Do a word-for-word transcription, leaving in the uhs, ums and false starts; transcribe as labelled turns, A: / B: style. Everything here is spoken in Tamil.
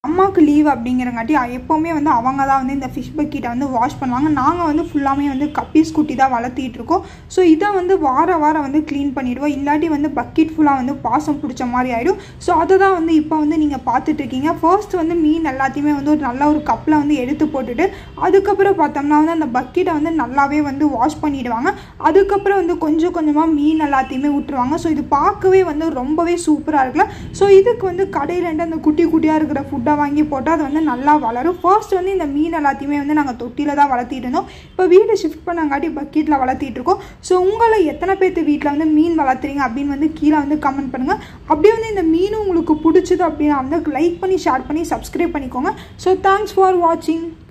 A: அம்மாவுக்கு லீவ் அப்படிங்கிறங்காட்டி எப்போவுமே வந்து அவங்க தான் வந்து இந்த ஃபிஷ் பக்கெட்டை வந்து வாஷ் பண்ணுவாங்க. நாங்கள் வந்து ஃபுல்லாமே வந்து கப்பீஸ் குட்டி தான் வளர்த்திட்டு இருக்கோம். ஸோ இதை வந்து வார வாரம் வந்து க்ளீன் பண்ணிவிடுவோம். இல்லாட்டி வந்து பக்கெட் ஃபுல்லாக வந்து பாசம் பிடிச்ச மாதிரி ஆகிடும். ஸோ அதை தான் வந்து இப்போ வந்து நீங்கள் பார்த்துட்ருக்கீங்க. ஃபர்ஸ்ட் வந்து மீன் எல்லாத்தையுமே வந்து ஒரு நல்ல ஒரு கப்பில் வந்து எடுத்து போட்டுட்டு அதுக்கப்புறம் பார்த்தோம்னா வந்து அந்த பக்கெட்டை வந்து நல்லாவே வந்து வாஷ் பண்ணிவிடுவாங்க. அதுக்கப்புறம் வந்து கொஞ்சம் கொஞ்சமாக மீன் எல்லாத்தையுமே விட்டுருவாங்க. ஸோ இது பார்க்கவே வந்து ரொம்பவே சூப்பராக இருக்குல்ல. ஸோ இதுக்கு வந்து கடையிலேருந்து அந்த குட்டி குட்டியாக இருக்கிற ஃபுட்டை வாங்கி போட்டால் அது வந்து நல்லா வளரும். ஃபர்ஸ்ட் வந்து இந்த மீன் எல்லாத்தையுமே வந்து நாங்கள் தொட்டியில் தான் வளர்த்திட்டு இருந்தோம். இப்போ வீடு ஷிஃப்ட் பண்ணாங்காட்டி பக்கெட்டில் வளர்த்திட்டு இருக்கோம். ஸோ உங்களை எத்தனை பேர்த்து வீட்டில் வந்து மீன் வளர்த்துறீங்க அப்படின்னு வந்து கீழே வந்து கமெண்ட் பண்ணுங்கள். அப்படியே வந்து இந்த மீன் உங்களுக்கு பிடிச்சது அப்படின்னா வந்து லைக் பண்ணி ஷேர் பண்ணி சப்ஸ்கிரைப் பண்ணிக்கோங்க. ஸோ தேங்க்ஸ் ஃபார் வாட்சிங்.